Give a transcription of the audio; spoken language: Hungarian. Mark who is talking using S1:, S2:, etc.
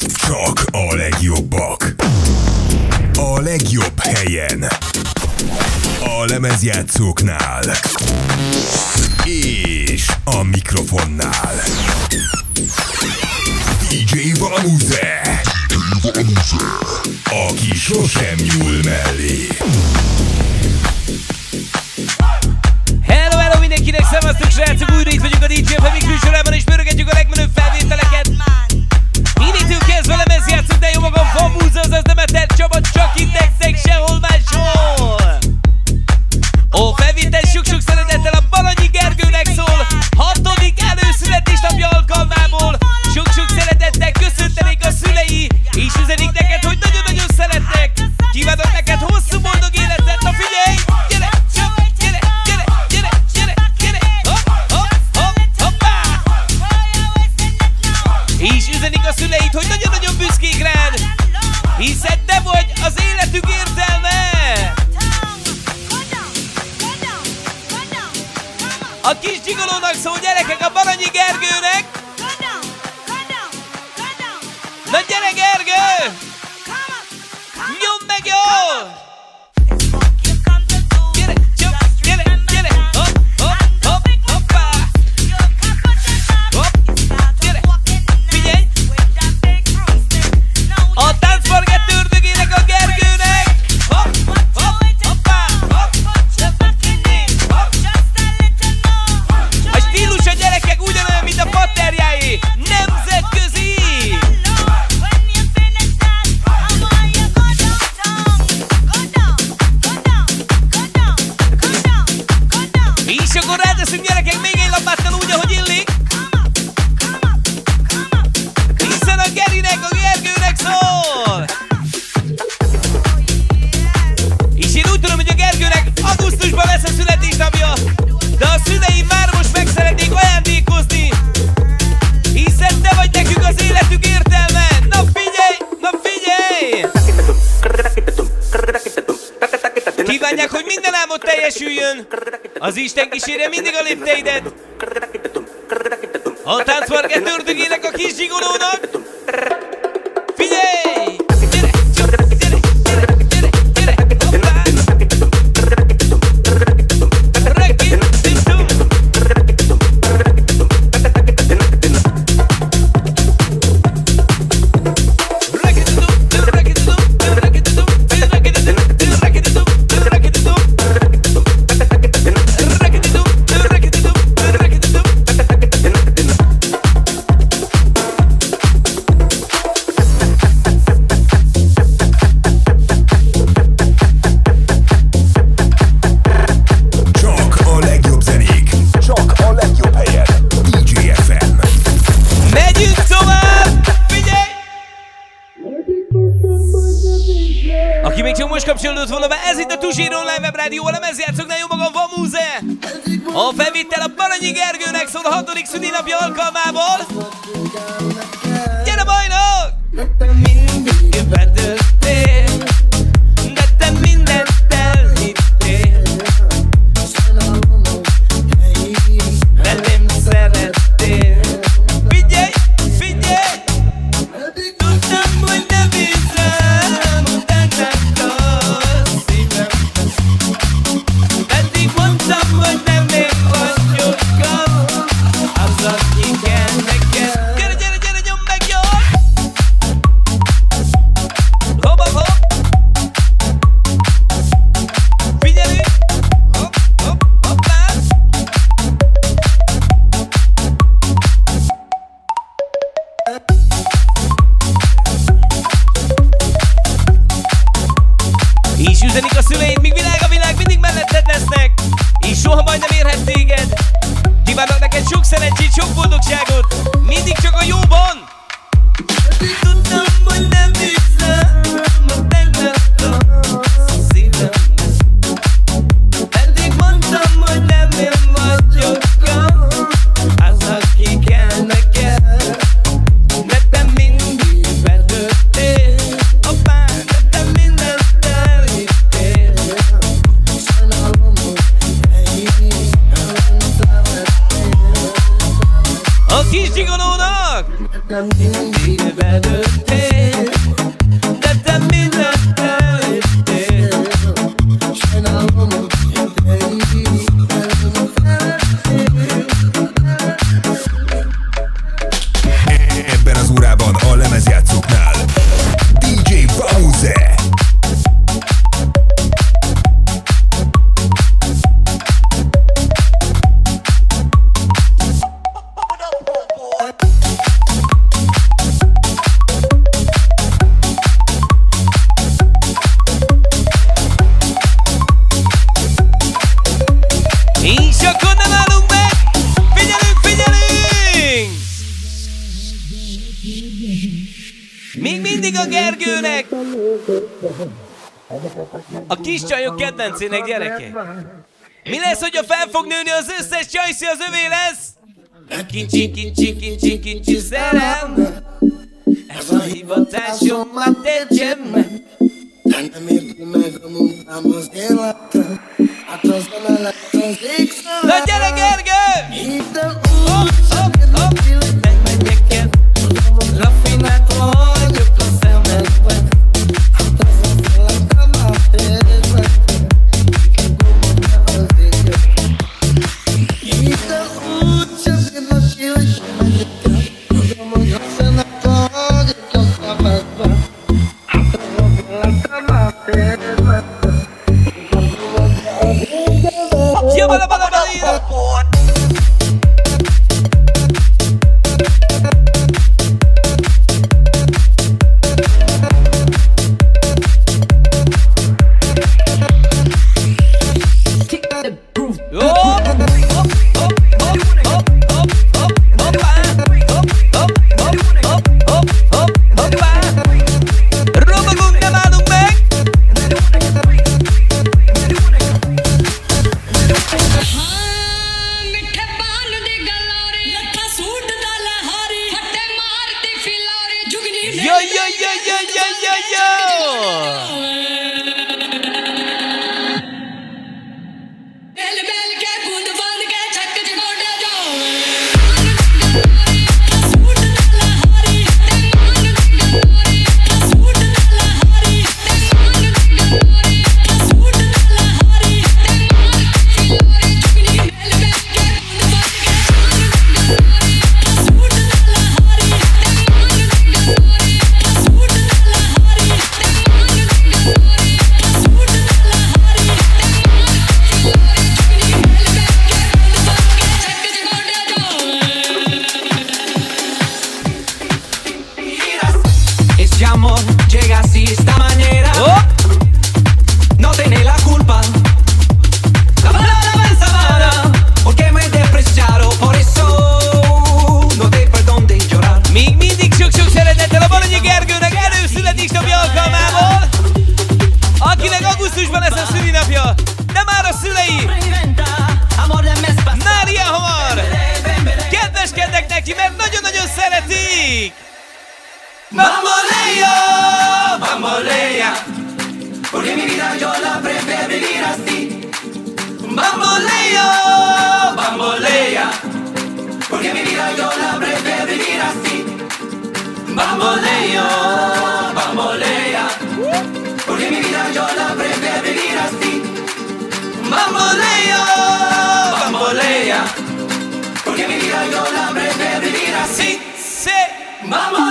S1: Csak a legjobbak. A legjobb helyen. A lemezjátszóknál. És a mikrofonnál. DJ Vamuze. Aki sosem nyúl mellé.
S2: Hello, hello mindenkinek, szevasztok srácok, újra itt vagyunk a DJ-en műsorában és pörögetjük a legmenőbb felvételeket. Innentől kezdve lemezjátszunk, de jó magam Vamuze, azaz nem Eter Csaba, csak itt nektek, sehol máshol. Ó, felvétel sok-sok szeretettel a Balanyi Gergőnek szól, 6. előszületésnapja alkalmából. Sok-sok szeretettel köszöntenék a szülei, és üzenik neked, hogy nagyon-nagyon szeretnek. Kívánok neked hosszú boldog életet, na figyelj! Gyere, gyere, gyere, gyere, gyere, gyere, hopp, hopp, hopp, hoppá! És üzenik a szüleid, hogy nagyon-nagyon büszkék rád, hiszen te vagy az életük értelme! A kis gigolónak szól, gyerekek, a Balanyi Gergőnek! Na gyere, Gergő! Nyomd meg jól! Gyere, gyere, gyere! Hopp, hopp, hopp, hoppá! Hopp, gyere! Figyelj! A táncparkett ördögének, a Gergőnek! Hopp, hopp, hoppá! Hopp, hopp! A stílus a gyerekek ugyanolyan, mint a patterjáé! Nemzetközi! És akkor ráteszünk gyerekek még egy lapáttal úgy, ahogy illik. Hiszen a Gerinek, a Gergőnek szól. És én úgy tudom, hogy a Gergőnek augusztusban lesz a születésnapja, de a szülei már most meg szeretnék ajándékozni, hiszen te vagy nekünk az életük értelme. Na figyelj, na figyelj! Kívánják, hogy minden álmod teljesüljön. Az Isten kísérje mindig a lépteidet. A táncparkett ördögének, a kis zsigolónak. Figyelj! Gyere, gyere, gyere, gyere, gyere, hoppá! Kapcsolódott volna be, ez itt a Tuzsér Online Webrádió, a lemezjátszóknál jó magam Vamuze. A felvétel a Balanyi Gergőnek szól a 6. szülinapja alkalmából. Gyere bajnok! Mindig betöltél, de te mindent elhittél. De nem szerettél. Figyelj, figyelj! Tudtam, hogy nem hiszem, hogy nem még vagy joggal, az annyi kell neked. Gyere,
S1: Ebben az órában a lemezjátszóknál DJ Bamuse.
S2: És akkor nem állunk meg! Figyelünk, figyelünk! Még mindig a Gergőnek! A kis csajok kedvencének, gyerekek! Mi lesz, hogyha fel fog nőni az összes csajszi, az övé lesz? Kincsi, kincsi, kincsi, kincsi szerelem. Ez a hivatásom, már tegyem meg. Na gyere, Gergő! Megmegyek, rafinát vagyok a szemedben.
S3: Bambolea, porque mi vida yo la prefiero vivir así. Bambolea, bambolea, porque mi vida yo la prefiero vivir así. Bambolea, bambolea, porque mi vida yo la prefiero vivir así. Bambolea, bambolea, porque mi vida yo la prefiero vivir así.
S2: Sí, sí.
S3: Vamos.